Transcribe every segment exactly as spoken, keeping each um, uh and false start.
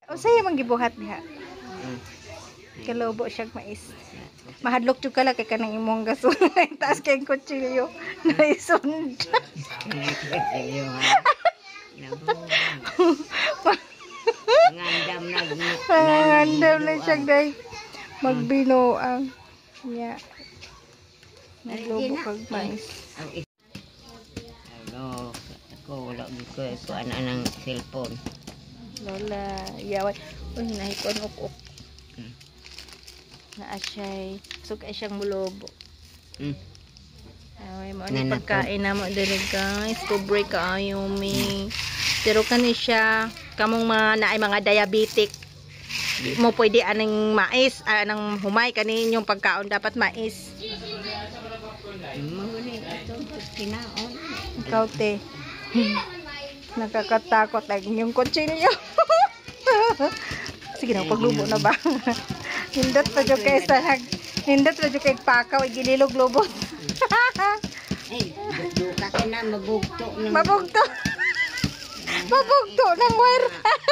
O saya manggibuhat diha. Hmm. Kalobo siyang mais. Mahadlok jud kala kay kanang imong gaso. Taas kay kutsilyo. Naisunda. Ngandam na Ngandam na siya day. Magbinoang. Ya. Naglobo kag mais. Ano, ako wala ko ko ana nang cellphone. Lola, yaway. Uy, nahikon uk-uk. Hmm. Naa siya'y, sugay siyang mulobo. Hmm. Ay, mo ni pagkain na mo dili guys. Pobre kaayo mi. Pero kani siya, kamong mga naay mga diabetic. Di mo pwede anang mais, anang humay kani inyong pagkaon dapat mais. Mo ni ato kinaon. Ikaw te. Nakakatakot ang inyong kutsilyo. Sige na, paglubo na ba? Hindot pa dyan kayo sa nag... Hindot pa dyan kayo pakaw, igililog-lubot. Eh, duka ka na, mabugto. Mabugto. Mabugto ng wire.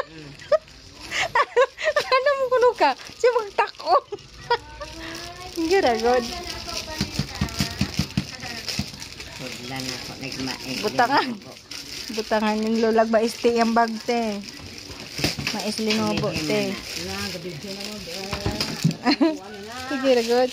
Ano mo kuno ka? Si magtako. Hindi ragod. Hudlan ako, nagmain. Butangan. Butangan yung lulag maisti yung bag te. Mais linobo te. Sige ragod.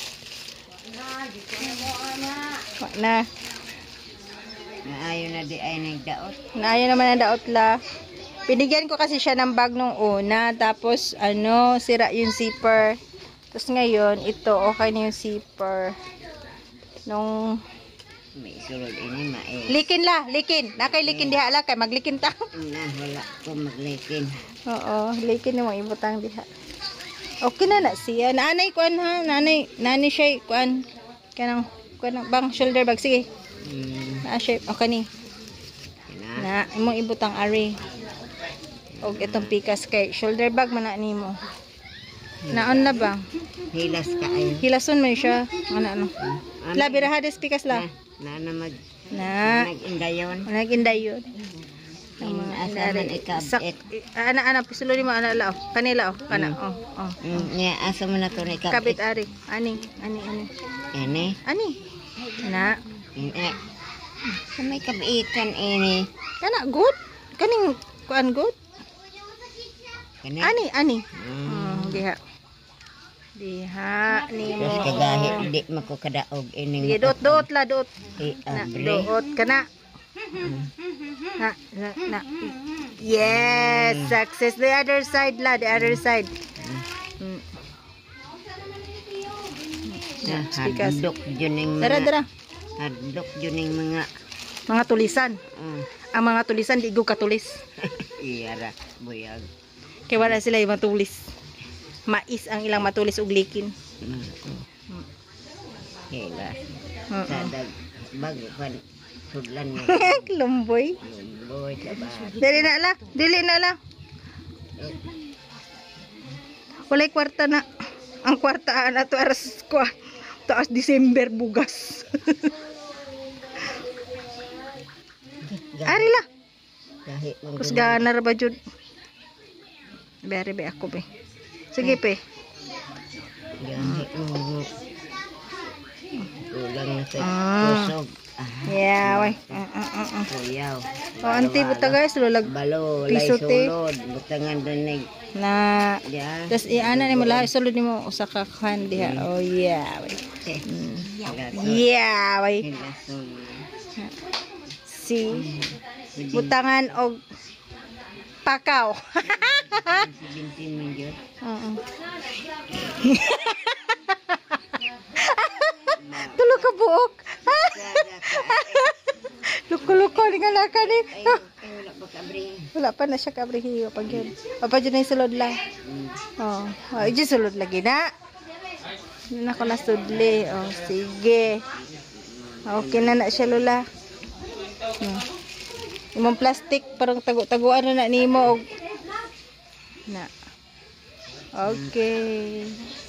Wak na. Naayo na di ay nagdaot. Naayo naman ang daot la. Binigyan ko kasi siya ng bag nung una. Tapos ano, sira yung zipper. Tapos ngayon, ito okay na yung zipper. Nung... May sulod ini mais. Likin la, likin. Nakay likin diha la kay maglikin ta. Na wala ko maglikin. Oo, likin mo ibutang diha. Okay na na siya. Nanay kuan ha, nanay, nanay siya kuan kanang kuan bang shoulder bag sige. Hmm. Na shape okay ni. Na imong ibutang ari. Og itong pikas kay shoulder bag man na nimo. Naon na ba? Hilas ka ay. Hilason man siya. Ano ano. Labi ra hades pikas la. Na na mag Na. nag-indayon. Nag-indayon. Asaman ikabit. Ana ana pisulo ni mo ana lao. Kanila oh, kana oh. Oh. Nga asa mo na to ni ikabit. Kabit ari. Ani, ani, ani. Ani. Ani. Na. Ini. Sa may kabitan ini. Kana good. Kaning kuan good. Kani. Ani, ani. Hmm. Hmm, diha. Diha ni mo. Terus kagahi di mako kadaog ini. Sige, dot dot la dot. I Na, abre. doot kana. Na, na, na. Yes, success. The other side la, the other side. Mm. Na Spikas. hadlok juning Dara, mga. dara. Hadlok juning mga. Mga tulisan. Mm. Ang mga tulisan, di ko katulis. Iya ra buyag. Kaya wala sila yung matulis. Mais ang ilang matulis ug likin. Mm. Hilas. Mm-mm. Sadag bago kan sudlan mo. Lumboy. Boy ba. Dili na la, dili na la. Walay kwarta na. Ang kwartaan ato aras ko. Taas December bugas. Ari la. Kahit mong Kus ganar ba jud? Bere be ako be. Sige pe. Kahit mong ulang na sa Ah. kusog. Yeah, way. Uh, uh, uh, uh. Kuyaw. O anti buta guys, lulag Balo, lay piso te. sulod. Butangan doon na. ya. Tapos iana ni mo lahi sulod nimo usa ka kan diha. Oh yeah. Way. Mm. Yeah, way. Hilason. Si butangan og pakaw. Bintin man yun. Oo. Tulo ka buok. Luko-luko ni nga laka ni. Ay, wala pa kabring. Wala pa na siya kabrihiyo pag yun. Papa dyan na yung sulod lang. Oh, oh dyan sulod lagi na. Yun ako na sudli. Oh, sige. Okay na na siya lula. Hmm. Imong plastic parang tagu-taguan na na nimo og na. Okay.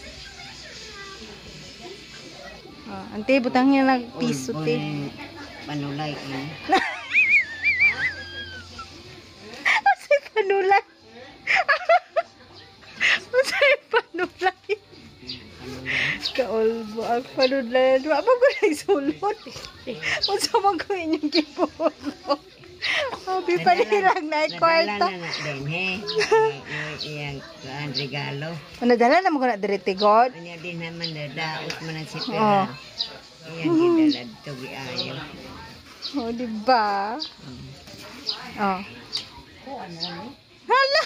Oh, ante butang niya nagpiso te. Panulay ini. Kasi panulay. Ang panudlan. Wa pa ko na isulod. Kung sa man ko inyong kipulo. Sabi pa nilang na kwarta. Nadala na na din, he. Iyang kaan regalo. Nadala naman ko na direte God. Kanya din naman dadaos man ang si Oo. Pera. Iyang gidalad to giayo. Oh, di ba? Oh. Hala!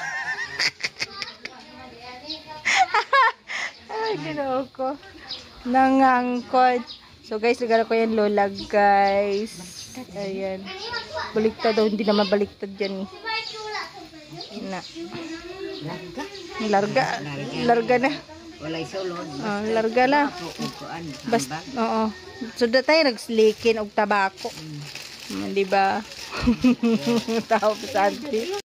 Ay, ginoo ko. Nangangkot. So guys, regalo ko yan lolag guys. Ayan. Baliktad daw. Hindi naman baliktad yan eh. Na. Larga. Larga. Larga na. Walay sulod. Oh, larga na. Kuan. Basta, oo. So, da tayo nagslikin og tabako. Mm, di ba? Tao pa sa auntie.